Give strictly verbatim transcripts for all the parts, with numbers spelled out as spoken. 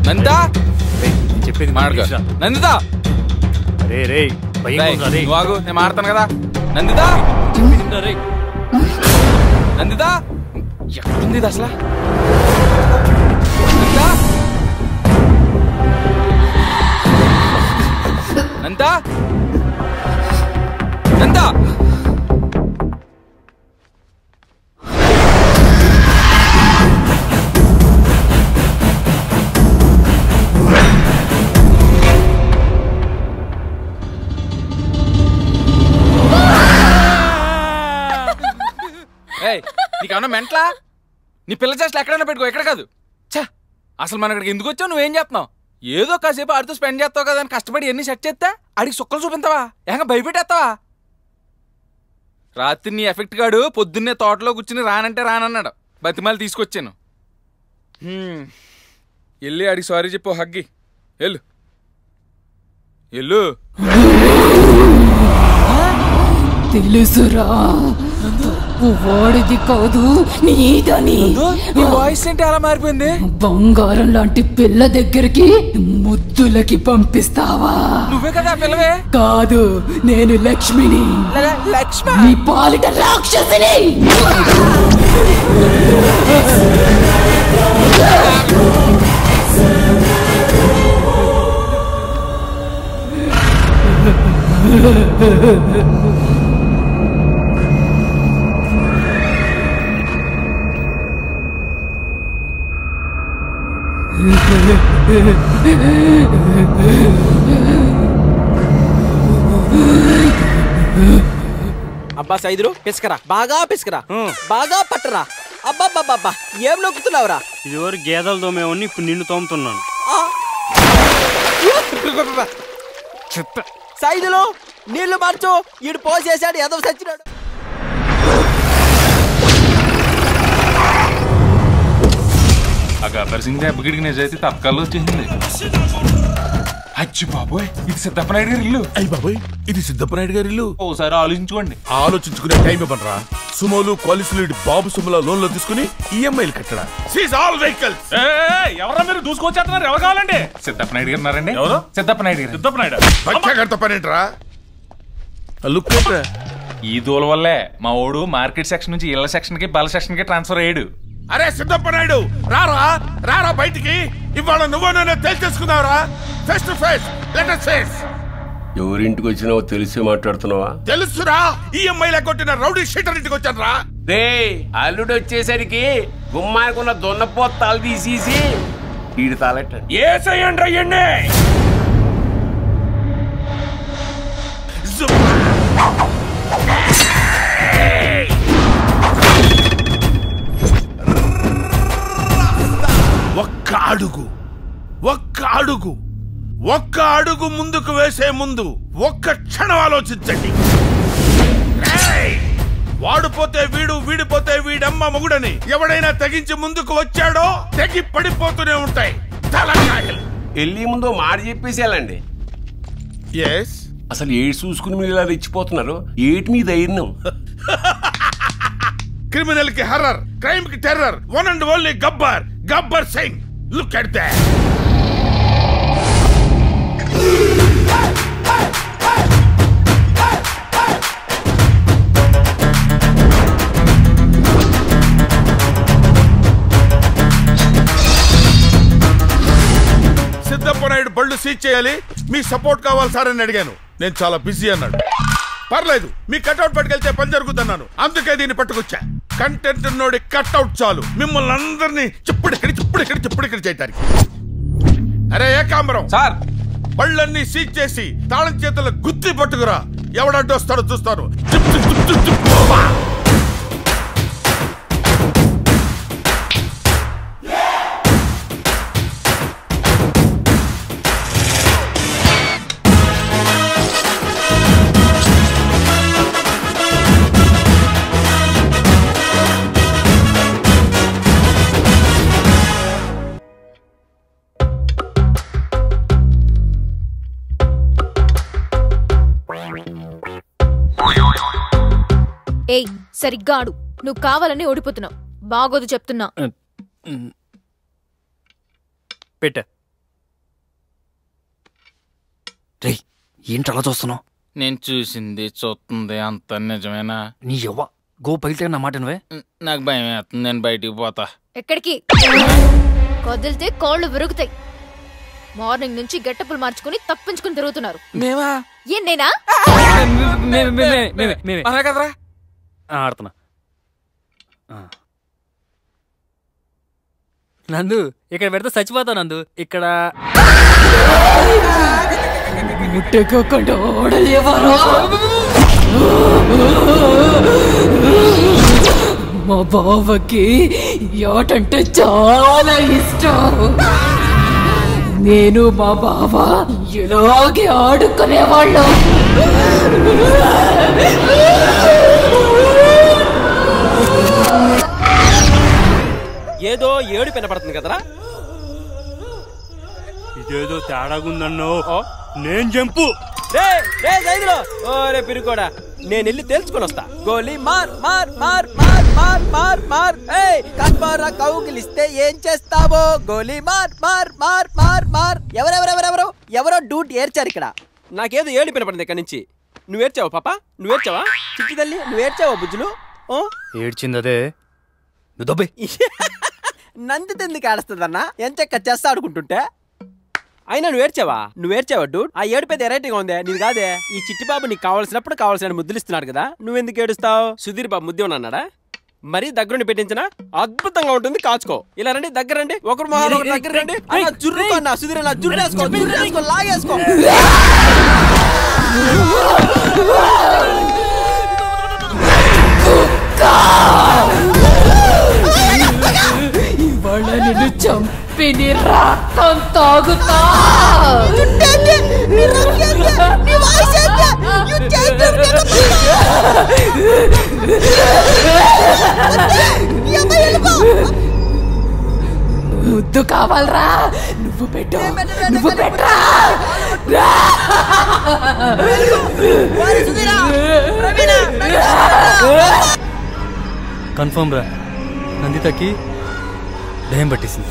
నందిత చెప్పేది మాడక నందిత రే రే నువ్వు ఆగు నేను మాడతాను కదా నందిత నందిత ఎక్కడుంది అసలు నందిత నందిత నీకన్నా మెంట్లా నీ పిల్ల చేష్టలు ఎక్కడైనా పెట్టుకో ఎక్కడ కాదు ఛా అసలు మన ఇక్కడికి ఎందుకు వచ్చావు నువ్వేం చేస్తున్నావు ఏదో కాసేపు ఆడితో స్పెండ్ చేస్తావు కదా అని కష్టపడి ఎన్ని సెట్ చేస్తా ఆడికి సుక్కలు చూపించావా ఏక భయపెట్టేస్తావా రాత్రి నీ ఎఫెక్ట్ గాడు పొద్దున్నే తోటలో కూర్చుని రానంటే రానన్నాడు బతిమాలి తీసుకొచ్చాను వెళ్ళి ఆడికి సారీ చెప్పు హగ్గి వెళ్ళు వెళ్ళు తెలుసురా వాడిది కాదు నీదని వాయిస్ ఏంటి అలా మారిపోయింది బంగారం లాంటి పిల్ల దగ్గరికి ముద్దులకి పంపిస్తావా నువ్వే కదా పిల్లవే కాదు నేను లక్ష్మిని లక్ష్మి నీ పాలిట రాక్షసిని అబ్బా సైదులు పిసుకరా బాగా పిసుకరా బాగా పట్టరా అబ్బాబ్బాబ్బా ఏం నొక్కుతున్నావురా ఇదివరకు గేదెలు తోమేవాడిని ఇప్పుడు నిన్ను తోముతున్నాను సైదులు నీళ్లు మార్చు ఈడు పోసేసాడు ఎదవ సచ్చినాడు ఆ గబ్బర్ సింగ్ దెబ్బకిడికి నిజైతే తప్పకాల్లో వచ్చేసింది అచ్చి బాబోయ్ ఇది సిద్ధప్పనాయుడు గారి ఇల్లు అయ్యి బాబోయ్ ఇది సిద్ధప్పనాయుడు గారి ఇల్లు ఓసారి ఆలోచించుకోండి ఆలోచించుకునే టైం ఇవ్వనరా సుమోలు పాలసీలు బాబు సుమల లోన్ లో తీసుకుని ఈఎంఐలు కట్టడా సీజ్ ఆల్ వెహికల్స్ ఎవరా మీరు దూసుకొచ్చేస్తున్నారు ఎవరు కావాలండి సిద్ధప్పనాయుడు గారు ఉన్నారండి ఎవరు సిద్ధప్పనాయుడు గారు సిద్ధప్పనాయుడు పచ్చగంట పనేంట్రా లుక్ ఏంట్రా ఈ దూల వల్లే మా ఓడు మార్కెట్ సెక్షన్ నుంచి ఇళ్ల సెక్షన్ కి బల సెక్షన్ కి ట్రాన్స్ఫర్ అయ్యాడు అరే సిద్ధప్పనాయుడు రారా రారా బయటికి ఇవాళ నువ్వు నేను తేల్చేసుకున్నావురా face to face let us face ఎవరింటికి వచ్చినావో తెలిసి మాట్లాడుతున్నావా తెలుసురా ఈఎంఐల కొట్టిన రౌడీ షీటర్ ఇంటికి వచ్చాను రా రే అల్లుడు వచ్చేసరికి గుమ్మానికున్న దున్నపోతాలు తీసేసి ఈడు తాలెట్ట ఏసేయండి అయ్యండి ఒక్క అడుగు ఒక్క అడుగు ఒక్క అడుగు ముందుకు వేసే ముందు ఒక్క క్షణం ఆలోచించండి వాడుపోతే వీడు వీడిపోతే వీడమ్మ మొగుడని ఎవడైనా తెగించి ముందుకు వచ్చాడో తెగి పడిపోతూనే ఉంటాయి తలకాయలు వెళ్ళి ముందు మాట చెప్పేసేయాలండి ఎస్ అసలు ఏడు చూసుకుని మీరు ఇలా తెచ్చిపోతున్నారు ఏటి మీ ధైర్యం క్రిమినల్ కి హర్రర్ క్రైమ్ కి terror one and only Gabbar Gabbar Singh look at that Siddhappa Naidu బళ్ళు సీజ్ చేయాలి మీ సపోర్ట్ కావాలి సార్ అని అడిగాను నేను చాలా బిజీ అన్నాడు పర్లేదు మీ కట్అవుట్ పట్టుకెళ్తే పని జరుగుతున్నాను అందుకే దీన్ని పట్టుకొచ్చా కంటెంట్ నోడి కట్అవుట్ చాలు మిమ్మల్ని అందరినీ చిప్పుడిక్కడి చిప్పుడిక్కడి చిప్పుడిక్కడి చేయటానికి అరే ఏకాంబరం సార్ బళ్ళన్నీ సీజ్ చేసి తాళం చేతుల గుత్తి పట్టుకురా ఎవడంటూ వస్తాడో చూస్తాను ఏయ్ సరిగ్గా ఆడు నువ్వు కావాలని ఓడిపోతున్నావు బాగోదు చెప్తున్నా పెట్ట రే ఏంటి అలా చూస్తున్నావు? నేను చూసింది చూస్తుంది అంత నిజమేనా? నీ యవ్వ గో బయట నా మాట నువ్వే. నాకు భయం వేస్తుంది, నేను బయటికి పోతా. ఎక్కడికి? కదిలితే కాళ్ళు విరుగుతాయి. మార్నింగ్ నుంచి గెట్టపులు మార్చుకుని తప్పించుకుని తిరుగుతున్నారు. మేమా? ఏం నేనా? కదరా ఆడుతున్నా. నందు ఇక్కడ పెడితే చచ్చిపోతావు నందు. ఇక్కడ ముట్టకోకుండా ఓడలేవారా? మా బావకి యాటంటే చాలా ఇష్టం. నేను మా బావ ఇలాగే ఆడుకునేవాళ్ళం. ఏదో ఏడు వినపడుతుంది కదరా? ఇదేదో తేడాగుందన్నో. నేను జంపు. రే రే సైదులో ఓరే పిరుకోడా, నేను వెళ్ళి తెలుసుకొని వస్తా. గోలీ మార్ మార్ మార్ మార్ మార్ మార్ మార్. ఏయ్ కస్పారా కౌగిలిస్తే ఏం చేస్తావో? గోలీ మార్ మార్ మార్ మార్ మార్. ఎవరెవరెవరెవరో ఎవరో డూట్ ఏడ్చారు ఇక్కడ. నాకేదో ఏడు వినపడింది ఇక్కడ నుంచి. నువ్వేడ్చావా పాప? నువ్వేడ్చావా చిట్టి తల్లి? నువ్వేడ్చావా బుజ్జులు? ఏడ్చింది అదే. నువ్వు దొబ్బే. నంది ఎందుకు ఆడుస్తుందన్నా? ఎంచక్క చెస్ ఆడుకుంటుంటే. అయినా నువ్వేడ్చావా? నువ్వేడ్చావా డూడ్? ఆ ఏడుపేది ఎరైటీగా ఉందే. నీది కాదే. ఈ చిట్టి బాబు నీకు కావాల్సినప్పుడు కావాల్సిన ముద్దులు ఇస్తున్నాడు కదా, నువ్వెందుకు ఏడుస్తావు? సుధీర్ బాబు ముద్దు అన్నాడా? మరీ దగ్గరుండి పెట్టించిన అద్భుతంగా ఉంటుంది. కాచుకో. ఇలా రండి, దగ్గర రండి. ఒకరు మొహాలు ఒకరు దగ్గర రండి. అలా జుర్రుకో అన్న. సుధీర్ అలా జుర్రేసుకో, జుర్రేసుకో, లాగేసుకో. ఇవాళ నిన్ను చంపి నీ రక్తం తాగుతా. ముద్దు కావాలరా? నువ్వు పెట్టు, నువ్వు పెట్టరా. కన్ఫర్మ్ రా, నందితకి దయ్యం పట్టేసింది.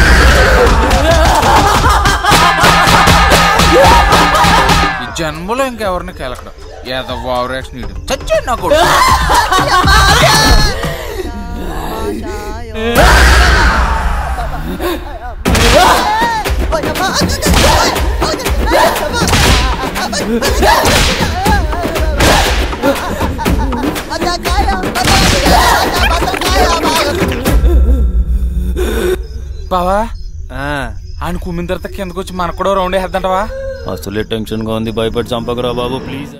ఈ జన్మలో ఇంకెవరిని కేలకడం ఏదో ఓవరాక్షన్ ఇడు చచ్చాడు నాకు. బావా ఆయన కుమ్మిన తర్వాత కిందకు వచ్చి మనకు కూడా రౌండ్ వేద్దంటవా? అసలే టెన్షన్ గా ఉంది, భయపడి చంపకరా బాబు ప్లీజ్.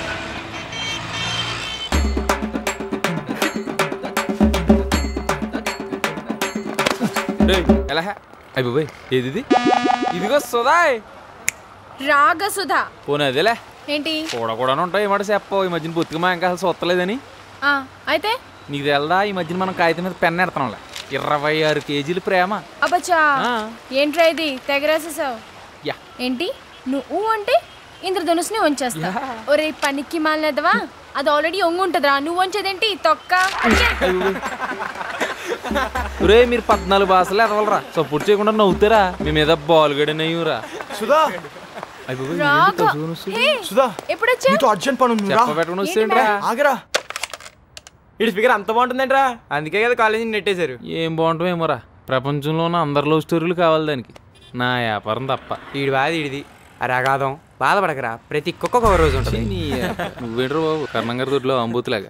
ఎలా అయిపోయి ఏది ఇదిగో సుధాయ్ రాగ సుధా. పోనీ అదేలే ఏంటి కూడా కూడా ఉంటాయి. ఏమాట చెప్పవు ఈ మధ్యన బొత్తిగా మా ఇంకా సొత్తలేదని. అయితే నీకు తెలదా ఈ మధ్యన మనం కాగితం మీద పెన్ ఎడతాంలే. ఇరవై ఆరు కేజీలు ప్రేమ. అబ్బచ్చా ఏంట్రా ఇది తెగరాసేసావు? ఏంటి నువ్వు అంటే ఇంద్రధనుస్ని వంచేస్తా. ఒరే పనికి మాలినదవా, అది ఆల్రెడీ ఒంగుంటదిరా, నువ్వు వంచేదేంటి తొక్క. రే మీరు పద్నాలుగు భాషలు ఎదవలరా, సపోర్ట్ చేయకుండా నవ్వుతారా? మీ మీద బాల్ గడి నయ్యూరా. సుధా ఇటు ఫిగర్ అంత బాగుంటుందంటరా, అందుకే కదా కాలేజీ నెట్టేశారు. ఏం బాగుంటామేమోరా, ప్రపంచంలోనే అందరి లవ్ స్టోరీలు కావాలి దానికి. నా వ్యాపారం తప్ప. ఈడి బాధ ఈడిది, అరే అగాధం బాధపడకరా, ప్రతి కుక్క ఒక రోజు ఉంటుంది. నువ్వేంట్రా బాబు కర్ణంగారి దొడ్లో అంబూతులాగా.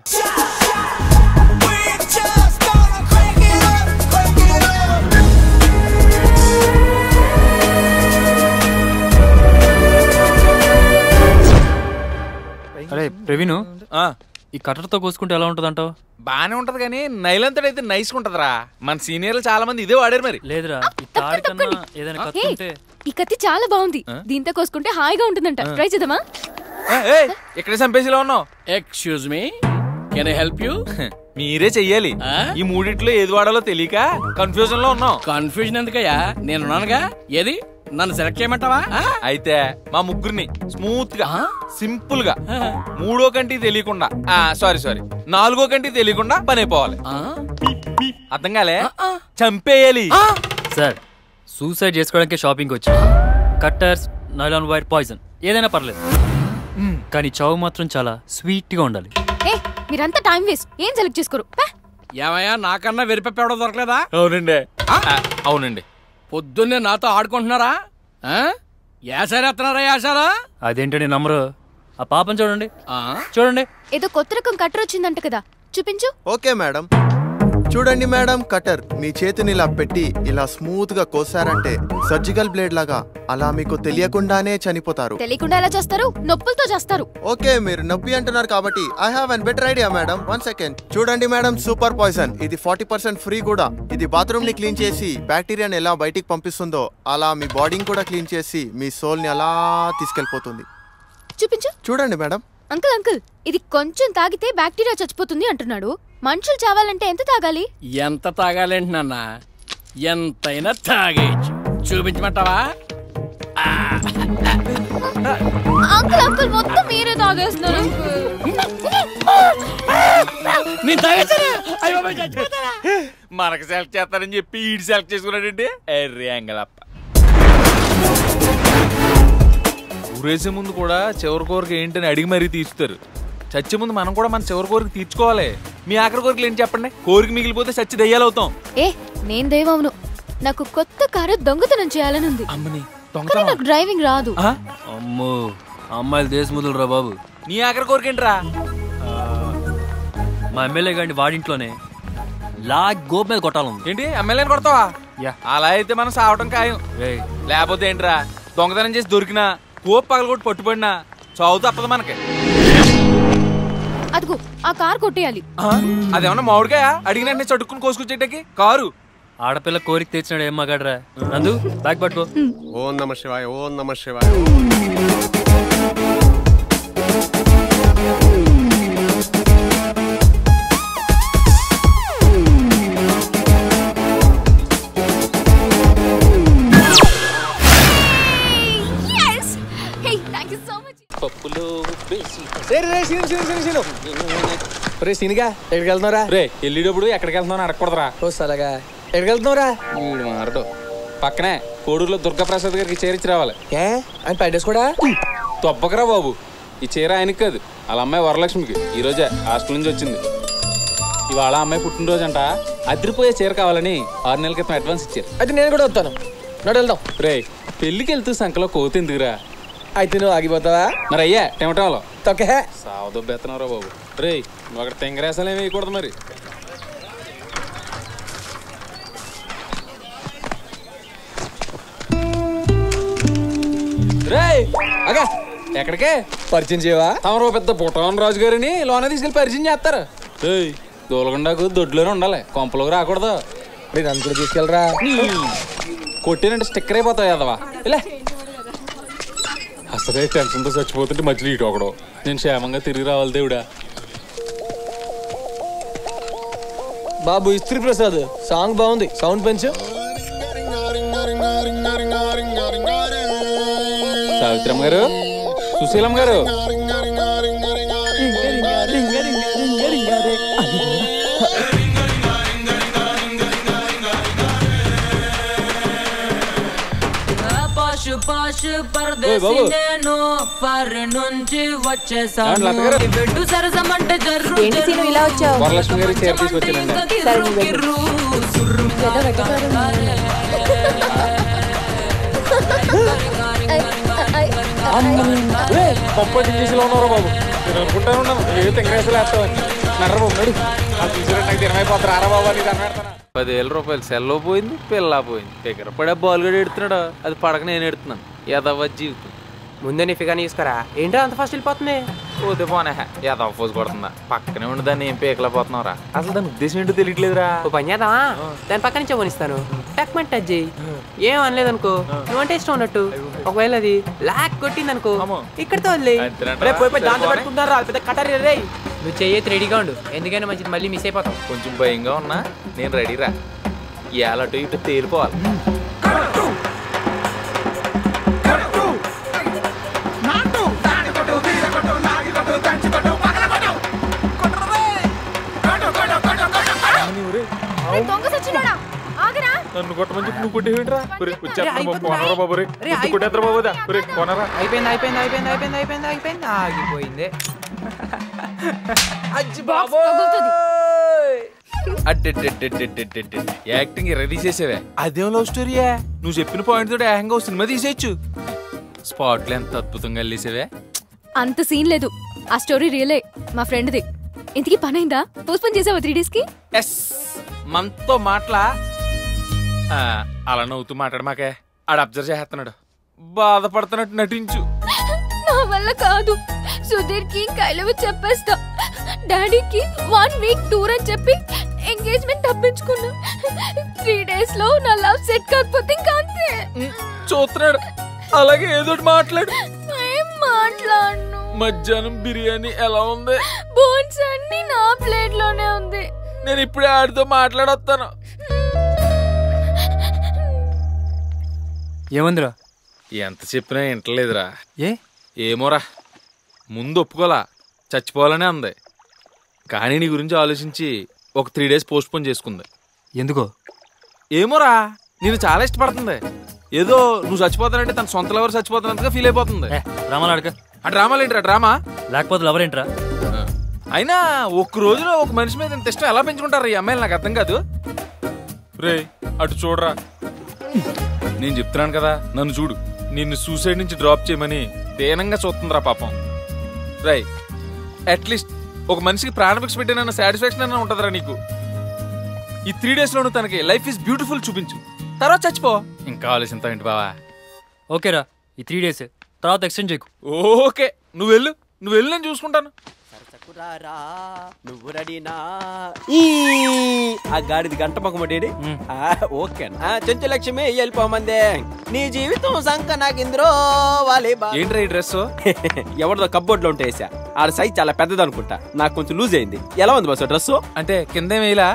అరే ప్రవీణు, ఈ కట్టర్తో కోసుకుంటే ఎలా ఉంటుంది అంటావు? బానే ఉంటది కానీ నైలంతడు అయితే నైస్ ఉంటదిరా. మన సీనియర్లు చాలా మంది ఇదే వాడారు. మరి లేదురా, ఈ తాడి కన్నా ఏదైనా కత్తి ఉంటే. ఈ కత్తి చాలా బాగుంది, దీంతో కోసుకుంటే హాయిగా ఉంటుందంట. ట్రై చేద్దామా? ఇక్కడే చంపేసిలో ఉన్నావు. Excuse me, can I help you? మీరే చెయ్యాలి. ఈ మూడిట్లో ఏది వాడాలో తెలియక కన్ఫ్యూజన్ లో ఉన్నాం. కన్ఫ్యూజన్ ఎందుకయ్యా, నేనున్నానుగా. ఏది నన్ను సెలెక్ట్ చేయమంటావా? అయితే మా ముగ్గురిని స్మూత్ గా సింపుల్ గా మూడో కంటి తెలియకుండా సారీ సారీ నాలుగో కంటి తెలియకుండా పని అయిపోవాలి. అర్థం కాలే, చంపేయాలి. సార్ సూసైడ్ చేసుకోవడానికి షాపింగ్ వచ్చా. కట్టర్స్, నైలాన్ వైర్, పాయిజన్ ఏదైనా పర్లేదు, కానీ చావు మాత్రం చాలా స్వీట్గా ఉండాలి. ఏ మీరంతా టైం వేస్ట్, ఏం సెలెక్ట్ చేసుకోరు. ఏమయ్యా నాకన్నా వెరిపెప్పవడం దొరకలేదా? అవునండి అవునండి. పొద్దున్నే నాతో ఆడుకుంటున్నారా? యాసారేస్తున్నారా యాసారా? అదేంటండి నమ్మరు? ఆ పాపం చూడండి చూడండి. ఏదో కొత్త రకం కట్టర్ వచ్చిందంట కదా, చూపించు. ఓకే మేడం, చూడండి మేడం, కటర్ మీ చేతిని ఇలా పెట్టి ఇలా స్మూత్ గా కోసారంటే సర్జికల్ బ్లేడ్ లాగా అలా మీకు తెలియకుండానే చనిపోతారు. తెలియకుండా ఎలా చేస్తారు? నొప్పులతో చేస్తారు. ఓకే మీరు నొప్పి అంటున్నారు కాబట్టి I have an better idea madam. One second చూడండి మేడం, సూపర్ పాయిజన్. ఇది ఫార్టీ పర్సెంట్ ఫ్రీ కూడా. ఇది బాత్రూమ్ ని క్లీన్ చేసి బ్యాక్టీరియాని ఎలా బయటికి పంపిస్తుందో అలా మీ బాడీని కూడా క్లీన్ చేసి మీ సోల్ ని అలా తీసుకెళ్లిపోతుంది. చూపించు. చూడండి మేడం. అంకుల్ అంకుల్ ఇది కొంచెం తాగితే బ్యాక్టీరియా చచ్చిపోతుంది అంటున్నాడు. మనుషులు చావాలంటే ఎంత తాగాలి? ఎంత తాగాలేంటి నాన్న? ఎంతైనా తాగేయచ్చు. చూపించమంటావా? అంకుల్ అంకుల్ మొత్తం మీరే తాగేస్తున్నారు. మనకు సెలెక్ట్ చేస్తారని చెప్పి ఈడు సెలెక్ట్ చేసుకున్నాడండి. ఎర్రి అంగలప్ప. ఊరేసే ముందు కూడా చివరి కోరిక ఏంటని అడిగి మరీ తీస్తారు. చచ్చే ముందు మనం కూడా మన చివరి కోరిక తీర్చుకోవాలి. మీ ఆఖరి కోరికలు ఏంటి చెప్పండి? కోరిక మిగిలిపోతే చచ్చి దయ్యాలవుతాం. ఏ నేను దైవమును. నాకు కొత్త కారు దొంగతనం చేయాలని ఉంది. అమ్మని కానీ నాకు డ్రైవింగ్ రాదు. అమ్మో అమ్మాయిలు దేశముదులు రా బాబు. నీ ఆఖరి కోరిక ఏంట్రా? మా ఎమ్మెల్యే గారి వాడింట్లోనే లా గోపు మీద కొట్టాలంది. ఏంటి ఎమ్మెల్యేని కొడతావా? అలా అయితే మనం సావటం ఖాయం. లేకపోతే ఏంట్రా, దొంగతనం చేసి దొరికినా కోపు పగలగొట్టి పట్టుబడినా చావు తప్పదు మనకి. అదిగో ఆ కారు కొట్టేయాలి. అదేమన్నా మామిడికాయ అడిగిన చడుక్కుని కోసుకొచ్చేటకి కారు? ఆడపిల్ల కోరిక తెచ్చినాడు ఏం మగాడ్రా. నందు బ్యాగ్ పట్టుకో. ఓం నమ శివాయ, ఓం నమ శివాయ. సీనిగా ఎక్కడికి వెళ్తున్నారా? రే వెళ్ళేటప్పుడు ఎక్కడికి వెళ్తున్నావు అడగకూడదురా. అలాగా ఎక్కడికి వెళ్తున్నారా? వీడు మారడు. పక్కనే కోడూరులో దుర్గాప్రసాద్ గారికి చేరించి రావాలి. ఏ ఆయన పైడేసి కూడా తొప్పకరా బాబు. ఈ చీర ఆయనకి కాదు, వాళ్ళ అమ్మాయి వరలక్ష్మికి. ఈ రోజే హాస్టల్ నుంచి వచ్చింది. ఇవాళ అమ్మాయి పుట్టినరోజు అంట. అదిరిపోయే చీర కావాలని ఆరు నెలల క్రితం అడ్వాన్స్ ఇచ్చారు. అయితే నేను కూడా వస్తాను. నడు వెళ్దాం. రే పెళ్లికి వెళ్తూ సంఖలో కోతి ఎందుకురా? అయితే నువ్వు ఆగిపోతావా? మరి అయ్యా టెమటంలో తొక్కే సావదొబ్బెత్తనరా బాబు. రే నువ్వు అక్కడ తెంగరేసాలు ఏమి వేయకూడదు మరి. రే అగా ఎక్కడికే పరిచయం చేయవా? తమరు పెద్ద పుట్టవన్ రాజు గారిని లోన తీసుకెళ్ళి పరిచయం చేస్తారు. ఏయ్ దూలగుండాకు దొడ్లోనే ఉండాలి, కొంపలోకి రాకూడదు. మీరు అంతా తీసుకెళ్ళరా? కొట్టినంటే స్టిక్కర్ అయిపోతావు కదవా. ఇలా అసలే టెన్షన్తో చచ్చిపోతుంటే మధ్యలో ఇటు ఒకడు. నేను క్షేమంగా తిరిగి రావాలి దేవుడా. బాబు ఇస్త్రీ ప్రసాద్ సాంగ్ బాగుంది, సౌండ్ పెంచు. సావిత్రమ్మ గారు, సుశీలమ్మ గారు, వరలక్ష్మి గారి చీర తీసుకొచ్చానండి. పప్పటి తీసిలో ఉన్నారా బాబు? నేను అనుకుంటాను ఏ తెంగరేసలు వేస్తావని. నర్ర బాబు నడు. ఆ తీసుకురండి, నాకు తినమైపోతారు. ఆరా బాబు అని అన్నాడతాను. పదివేల రూపాయలు సెల్లో పోయింది, పిల్ల పోయింది. దగ్గర పడే బాల్గడు ఎడుతున్నాడు, అది పడక నేను ఎడుతున్నాను. యదవ జీవితం. ముందే నీ ఫిగాని తీసుకురా. ఏంటో అంత ఫస్ట్ వెళ్ళిపోతుంది? పోతే పోనే యదవ ఫోజు కొడుతుందా. పక్కనే ఉండి దాన్ని ఏం పేకలేకపోతున్నావురా. అసలు దాని ఉద్దేశం ఏంటో తెలియట్లేదురా. ఓ పని చేద్దామా? దాని పక్క నుంచి పోనిస్తాను, టక్మంట్ టచ్ చేయి. ఏం అనలేదు అనుకో, నువ్వంటే ఇష్టం ఉన్నట్టు. ఒకవేళ అది లాక్ కొట్టింది అనుకో, ఇక్కడితో వదిలే. దాంతో పెట్టుకుంటారా పెద్ద కటారి రే. నువ్వు చెయ్యి రెడీగా ఉండు, ఎందుకైనా మంచిది, మళ్ళీ మిస్ అయిపోతావు. కొంచెం భయంగా ఉన్నా నేను రెడీరా. ఇవాళ అటు ఇటు తేలిపోవాలి. దొంగ సచ్చినోడా ఆగరా. నన్ను కొట్టమని చెప్పి నువ్వు కొట్టేవింట్రా కొనరా బాబు రే కొట్టేద్దరు బాబుదా రే కొనరా. అయిపోయింది అయిపోయింది అయిపోయింది అయిపోయింది అయిపోయింది అయిపోయింది ఆగిపోయింది. యాక్టింగ్ రెడీ చేసేవే అదేం లవ్ స్టోరీయా? నువ్వు చెప్పిన పాయింట్ తోటి ఏకంగా సినిమా తీసేయచ్చు. స్పాట్ లో ఎంత అద్భుతంగా వెళ్ళేసేవే. అంత సీన్ లేదు, ఆ స్టోరీ రియలే, మా ఫ్రెండ్ది. ఇంతకీ పని అయిందా? పోస్ట్పోన్ చేసావా త్రీ డేస్ కి? ఎస్, మనతో మాటలా అలా నవ్వుతూ మాట్లాడమాకే. ఆడ అబ్జర్వ్ చేస్తున్నాడు, బాధపడుతున్నట్టు నటించు. నా వల్ల కాదు. సుధీర్ కి కైలవ చెప్పేస్తా. డాడీకి వన్ వీక్ టూర్ అని చెప్పి ఎంగేజ్మెంట్ తప్పించుకున్నా. త్రీ డేస్ లో నా లవ్ సెట్ కాకపోతే ఇంకా అంతే. చూస్తున్నాడు, అలాగే ఏదో మాట్లాడు. ఏం మాట్లాడను. మధ్యాహ్నం బిర్యానీ ఎలా ఉంది? బోన్స్ అన్ని నా ప్లేట్ లోనే ఉంది. నేను ఇప్పుడే ఆడితో మాట్లాడొస్తాను. ఏమందిరా? ఎంత చెప్పినా వింటలేదురా. ఏ ఏమోరా, ముందు ఒప్పుకోలా, చచ్చిపోవాలనే అంది. కానీ నీ గురించి ఆలోచించి ఒక త్రీ డేస్ పోస్ట్ పోన్ చేసుకుంది. ఎందుకో ఏమోరా, నేను చాలా ఇష్టపడుతుంది. ఏదో నువ్వు చచ్చిపోతానంటే తన సొంత లవర్ చచ్చిపోతున్నంతగా ఫీల్ అయిపోతుంది. డ్రామాలు ఆడక. ఆ డ్రామాలు ఏంట్రా? డ్రామా లేకపోతే లవర్ ఏంట్రా? అయినా ఒక్క రోజులో ఒక మనిషి మీద ఇంత ఇష్టం ఎలా పెంచుకుంటారు ఈ అమ్మాయిలు? నాకు అర్థం కాదు. రే అటు చూడరా, నేను చెప్తున్నాను కదా, నన్ను చూడు. నిన్ను సూసైడ్ నుంచి డ్రాప్ చేయమని దేనంగా చూస్తుందిరా పాపం. రై అట్లీస్ట్ ఒక మనిషికి ప్రాణభిక్ష పెట్టిన సాటిస్ఫాక్షన్ అన్న ఉంటుందిరా నీకు. ఈ త్రీ డేస్ లోను తనకి లైఫ్ ఈజ్ బ్యూటిఫుల్ చూపించు, తర్వాత చచ్చిపో. ఇంకా ఆలోచింతా ఏంటి బావా? ఓకేరా, ఈ త్రీ డేస్ తర్వాత ఎక్స్టెండ్ చేయకు. ఓకే, నువ్వు వెళ్ళు, నువ్వు వెళ్ళు, నేను చూసుకుంటాను. నువ్వు రెడీనా? ఆ గాడిది గంట మొక్కమటేడి. ఓకే చెంచు లక్ష్మి వెళ్ళిపోమందే. నీ జీవితం సంక నాకింద్రో వాళ్ళే. ఏంట్రా ఈ డ్రెస్? ఎవరిదో కబ్బోర్డ్ లో ఉంటే వేసా. ఆడ సైజ్ చాలా పెద్దది అనుకుంటా, నాకు కొంచెం లూజ్ అయింది. ఎలా ఉంది బస్ డ్రెస్? అంటే కింద వేయలా?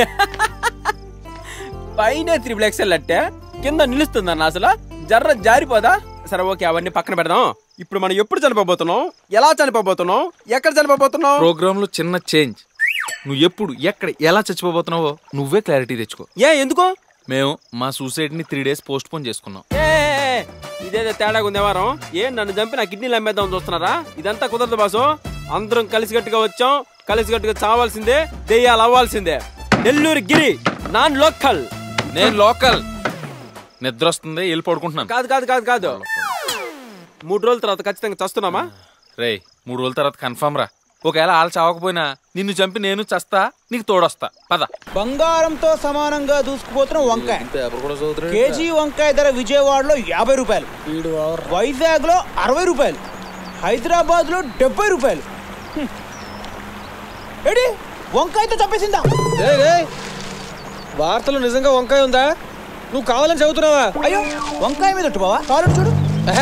పైన త్రిబుల్ ఎక్స్ఎల్ అంటే కింద నిలుస్తుందన్న అసలు జర్ర జారిపోదా? సరే ఓకే, అవన్నీ పక్కన పెడదాం. ఇప్పుడు మనం ఎప్పుడు చనిపోబోతున్నాం, ఎలా చనిపోబోతున్నాం, ఎక్కడ చనిపోబోతున్నాం? ప్రోగ్రామ్ లో చిన్న చేంజ్. నువ్వు ఎప్పుడు ఎక్కడ ఎలా చచ్చిపోబోతున్నావో నువ్వే క్లారిటీ తెచ్చుకో. ఏ ఎందుకో? మేము మా సూసైడ్ ని త్రీ డేస్ పోస్ట్ పోన్ చేసుకున్నాం. ఇదేదో తేడాగా ఉంది వారం. ఏం నన్ను చంపి నా కిడ్నీలు అమ్మేద్దాం చూస్తున్నారా? ఇదంతా కుదరదు బాసు. అందరం కలిసిగట్టుగా వచ్చాం, కలిసిగట్టుగా చావాల్సిందే, దెయ్యాలు అవ్వాల్సిందే. Nellore Giri non local. నేను లోకల్. నిద్ర వస్తుంది, వెళ్ళి పడుకుంటున్నాను. కాదు కాదు కాదు కాదు మూడు రోజుల తర్వాత ఖచ్చితంగా చస్తున్నామా? రే మూడు రోజుల తర్వాత కన్ఫర్మ్ రా. ఒకవేళ వాళ్ళు చావకపోయినా నిన్ను చంపి నేను చస్తా, నీకు తోడొస్తా. పద. బంగారంతో సమానంగా దూసుకుపోతున్న వంకాయ. కేజీ వంకాయ ధర విజయవాడలో యాభై రూపాయలు, వైజాగ్ లో అరవై రూపాయలు, హైదరాబాద్ లో డెబ్బై రూపాయలు. ఏడి వంకాయతో చంపేసిందా? వార్తలు నిజంగా వంకాయ ఉందా? నువ్వు కావాలని చదువుతున్నావా? అయ్యో వంకాయ మీద బావా, కావాలని చూడు.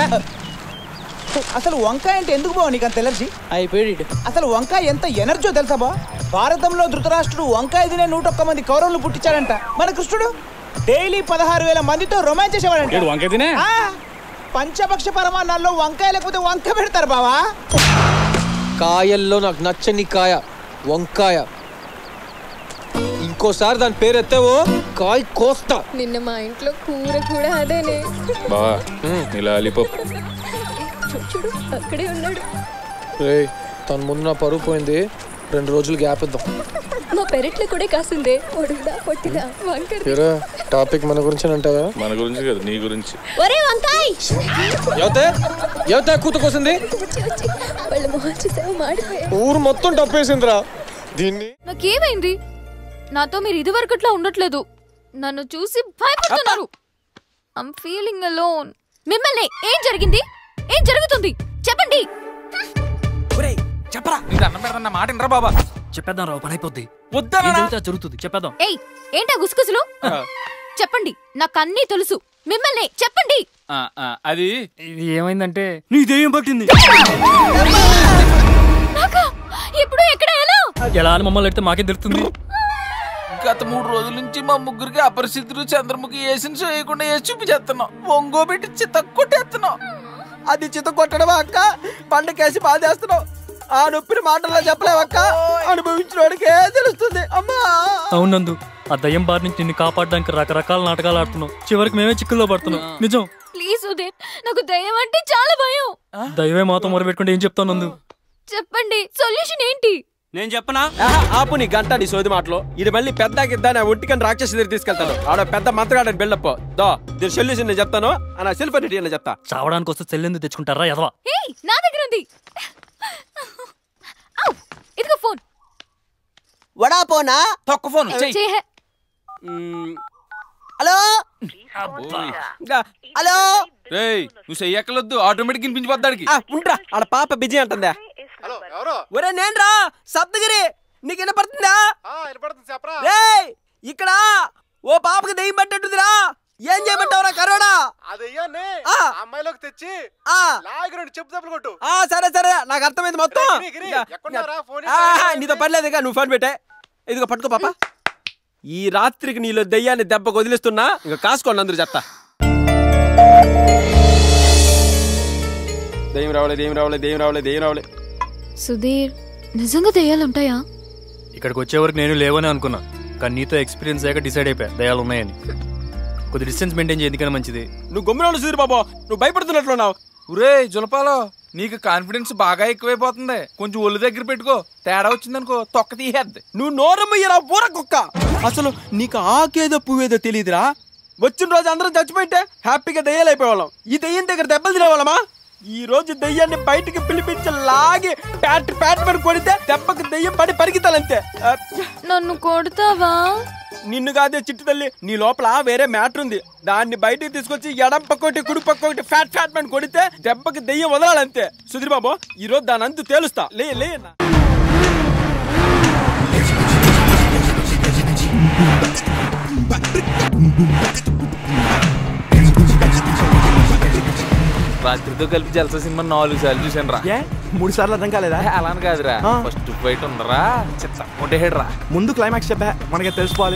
అసలు వంకాయ అంటే ఎందుకు బావ నీకు అంత ఎలర్జీ? అయిపోయాడు. అసలు వంకాయ ఎంత ఎనర్జీ తెలుసా బా? భారతంలో ధృతరాష్ట్రుడు వంకాయ తినే నూట ఒక్క మంది కౌరవులు పుట్టించాడంట. మన కృష్ణుడు డైలీ పదహారు వేల మందితో రొమాన్స్ చేసేవాడంట. వంకాయ తినే పంచపక్ష పరమాన్నాల్లో వంకాయ లేకపోతే వంక పెడతారు బావా. కాయల్లో నాకు నచ్చని కాయ వంకాయ. ఇంకోసారి దాని పేరు ఎత్తావో కాయ కోస్తా. నిన్న మా ఇంట్లో కూర కూడా అదేనే. బావా ఇలా అలిపోపు. చూడు అక్కడే ఉన్నాడు. తన ముందు నా పరుగు పోయింది, రెండు రోజులు గ్యాప్ ఇద్దాం. మా పెరట్లో కూడా కాసిందే, పొడుగుదా పొట్టిదా వంకాయ. టాపిక్ మన గురించి అంటావా? మన గురించి కదా, నీ గురించి. ఒరే వంకాయ ఎవతే కూత కోసింది? వాళ్ళ మొహం చూసావు మాడిపోయా. ఊరు మొత్తం టప్పేసిందిరా దీన్ని. నాకేమైంది? నాతో మీరు ఇది వరకట్లా ఉండట్లేదు. నన్ను చూసి భయపడుతున్నారు. I'm feeling alone. మిమ్మల్ని ఏం జరిగింది? ఏం జరుగుతుంది చెప్పండి. చెప్పరా, నీకు అన్నం పెడతా మాట ఇంట్రా బాబా. చెప్పేద్దాం రావు, పని అయిపోద్ది. వద్దా జరుగుతుంది, చెప్పేద్దాం. ఏయ్ ఏంటా గుసగుసలు? చెప్పండి, నాకు అన్నీ తెలుసు. మిమ్మల్ని చెప్పండి. అది ఏమైందంటే నీ దెయ్యం పట్టింది. ఇప్పుడు ఎక్కడ ఎలా ఎలా అని మమ్మల్ని ఎడితే మాకేం తెలుస్తుంది? గత మూడు రోజుల నుంచి మా ముగ్గురికి అపరిచితులు చంద్రముఖి వేసిన చేయకుండా వేసి చూపించేస్తున్నాం. ఒంగో పెట్టి చిత్త కొట్టేస్తున్నాం. అది చిత్త కొట్టడం అక్క, పండుకేసి బాధేస్తున్నావు. ఆ నొప్పిని మాటల్లో చెప్పలేవక్క, అనుభవించిన వాడికే తెలుస్తుంది. అమ్మా అవునందు, ఆ దయ్యం బారి నుంచి నిన్ను కాపాడడానికి రకరకాల నాటకాలు ఆడుతున్నావు. చివరికి మేమే చిక్కుల్లో పడుతున్నాం. నిజం. ప్లీజ్ సుధీర్, నాకు దయ్యం అంటే చాలా భయం. దయ్యమే మాతో మొరబెట్టుకుంటే ఏం చెప్తావు నందు? చెప్పండి, సొల్యూషన్ ఏంటి? నేను చెప్పనా? ఆపు నీ గంట నీ సోది మాటలో. ఇది మళ్ళీ పెద్ద గిద్దా నా ఒంటికని రాక్షసి దగ్గర తీసుకెళ్తాను. ఆడ పెద్ద మంత్రగాడని బిల్డప్ దో దీని సొల్యూషన్ నేను చెప్తాను. నా సెల్ఫ్ అని చెప్తా. చావడానికి వస్తే చెల్లెందుకు తెచ్చుకుంటారా ఎదవా? నా దగ్గర ఉంది. ఇదిగో ఫోన్. వడా పోనా? తొక్క ఫోన్. Hello hello. రేయ్ నువ్వు చెయ్యక్కలొద్దు, ఆటోమేటిక్ వినిపించిపోద్దాడికి. ఉంటా ఆడ పాప బిజీ అంటుందా. ఒరే నేను రా సప్తగిరి, నీకు వినపడుతుందా? రేయ్ ఇక్కడ ఓ పాపకి దెయ్యం పట్టేట్టుందిరా. ఏం చేయమంటావురా కరోనా? అమ్మాయిలోకి తెచ్చి చెప్పు కొట్టు. సరే సరే నాకు అర్థమైంది మొత్తం. నీతో పర్లేదు, ఇక నువ్వు ఫోన్ పెట్టే. ఇదిగో పట్టుకో పాప. ఈ రాత్రికి నీలో దెయ్యాన్ని దెబ్బకు వదిలిస్తున్నా, ఇంకా కాసుకోండి అందరూ చెప్తా. దెయ్యం రావలే దెయ్యం రావలే దెయ్యం రావలే దెయ్యం రావలే. సుధీర్, నిజంగా దెయ్యాలు ఉంటాయా? ఇక్కడికి వచ్చే వరకు నేను లేవని అనుకున్నా, కానీ నీతో ఎక్స్పీరియన్స్ అయ్యాక డిసైడ్ అయిపోయా దయ్యాలు ఉన్నాయని. కొద్ది డిస్టెన్స్ మెయింటైన్ చేయ, ఎందుకన్నా మంచిది. నువ్వు గమ్మున సుధీర్ బాబు, నువ్వు భయపడుతున్నట్లున్నావు. ఒరే జులపాలో, నీకు కాన్ఫిడెన్స్ బాగా ఎక్కువైపోతుంది. కొంచెం ఒళ్ళు దగ్గర పెట్టుకో, తేడా వచ్చిందనుకో తొక్క తీసేద్ది. నువ్వు నోరమ్మయ్యరా ఊర కుక్క. అసలు నీకు ఆకేదో పువ్వేదో తెలియదురా. వచ్చిన రోజు అందరం చచ్చిపోయింటే హ్యాపీగా దయ్యాలు అయిపోయేవాళ్ళం. ఈ దయ్యం దగ్గర దెబ్బలు తినేవాళ్ళమా? ఈ రోజు దయ్యాన్ని బయటికి పిలిపించి లాగి ప్యాట్ ప్యాట్ పడి కొడితే దెబ్బకి దయ్యం పడి పరిగెత్తాలంతే. నన్ను కొడతావా? నిన్ను కాదే చిట్టు తల్లి, నీ లోపల వేరే మ్యాటర్ ఉంది. దాన్ని బయటికి తీసుకొచ్చి ఎడం పక్కోటి కుడి పక్కోటి ఫ్యాట్ ఫ్యాట్ పని కొడితే దెబ్బకి దయ్యం వదలాలంతే. సుధీర్ బాబు, ఈ రోజు దాని అంతు తేలుస్తా. లే లే రాత్రితో కలిపి జలసా సినిమా నాలుగు సార్లు చూసాను రా. మూడు సార్లు అర్థం కాలేదా? అలాని కాదురా, ఫస్ట్ ఫైట్ ఉందరా చెత్త కొట్టేహేడు రా. ముందు క్లైమాక్స్ చెప్పా, మనకి తెలుసుకోవాలి.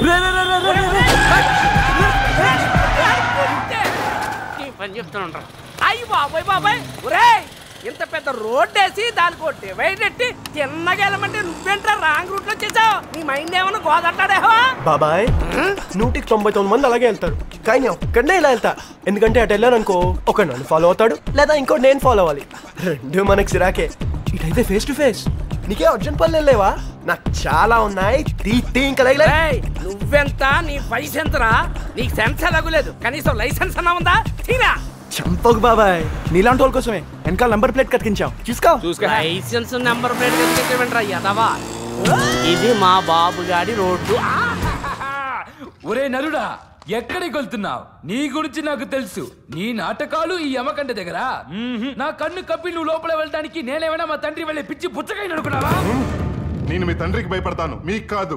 పని చెప్తాను. అయ్యి బాబాయ్ బాబాయ్, ఒరే ఇంత పెద్ద రోడ్ వేసి దానికి డివైడ్ ఎట్టి చిన్నగా వెళ్ళమంటే నువ్వేంట్రా రాంగ్ రూట్ లో చేసావు? నీ మైండ్ ఏమన్నా గోదట్లాడేవా? బాబాయ్, నూటికి తొంభై తొమ్మిది మంది అలాగే వెళ్తారు, కానీ ఒక్కడనే ఇలా వెళ్తా. ఎందుకంటే అటు వెళ్ళాను అనుకో, ఒక నన్ను ఫాలో అవుతాడు, లేదా ఇంకోటి నేను ఫాలో అవ్వాలి. రెండు మనకి సిరాకే. ఇటైతే ఫేస్ టు ఫేస్. నీకే అర్జున్ పల్లె లేవా? నాకు చాలా ఉన్నాయి. నువ్వెంత, నీ వయసు ఎంతరా? నీకు సెన్స్ ఎలాగలేదు, కనీసం లైసెన్స్ అన్నా ఉందా? తీరా చంపకు బాబాయ్, నీలాంటి వాళ్ళ కోసమే వెనకాల నంబర్ ప్లేట్ కట్టించాం. చూసుకో. లైసెన్స్ నెంబర్ ప్లేట్ కట్టించమంటారా యదవా? ఇది మా బాబు గాడి రోడ్డు. ఒరే నలుడా, ఎక్కడికి వెళ్తున్నావు? నీ గురించి నాకు తెలుసు. నీ నాటకాలు ఈ యమకంట దగ్గర. నా కన్ను కప్పి నువ్వు లోపల వెళ్ళడానికి నేనేమైనా మా తండ్రి వెళ్ళే పిచ్చి పుచ్చకాయ అనుకున్నావా? నేను మీ తండ్రికి భయపడతాను, మీకు కాదు.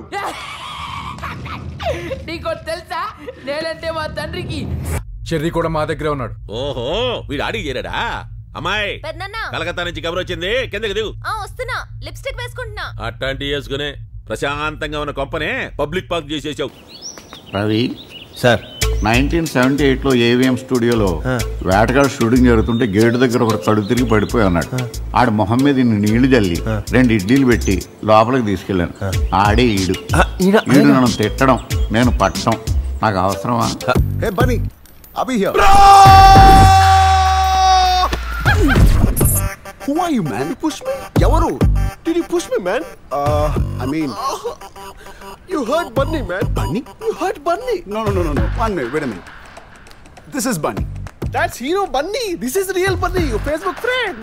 నీకు తెలుసా, నేనంటే మా తండ్రికి. చెర్రీ కూడా మా దగ్గరే ఉన్నాడు. ఓహో, వీడు ఆడికి చేరాడా? అమ్మాయి, కలకత్తా నుంచి కబర్ వచ్చింది, కిందకి దిగు. వస్తున్నా, లిప్స్టిక్ వేసుకుంటున్నా. అట్లాంటి వేసుకునే ప్రశాంతంగా ఉన్న కొంపనే పబ్లిక్ పార్క్ చేసేసావు. Ravi sir, nineteen seventy eight లో ఏవిఎం స్టూడియోలో వేటగాడు షూటింగ్ జరుగుతుంటే గేటు దగ్గర ఒక కడుగు తిరిగి పడిపోయి ఉన్నాడు. ఆడు మొహం మీద నీళ్లు జల్లి రెండు ఇడ్లీలు పెట్టి లోపలికి తీసుకెళ్లాను. ఆడే ఈడు ఈడు నన్ను తిట్టడం, నేను పట్టడం నాకు అవసరమా? Abhi here. Who are you, man? Did you push me? Yavaru? Did you push me, man? Uh, I mean, you hurt Bunny, man. Bunny? You hurt Bunny. No, no, no, no, no. One minute. Wait a minute. This is Bunny. That's Hero Bunny. This is real Bunny, your Facebook friend.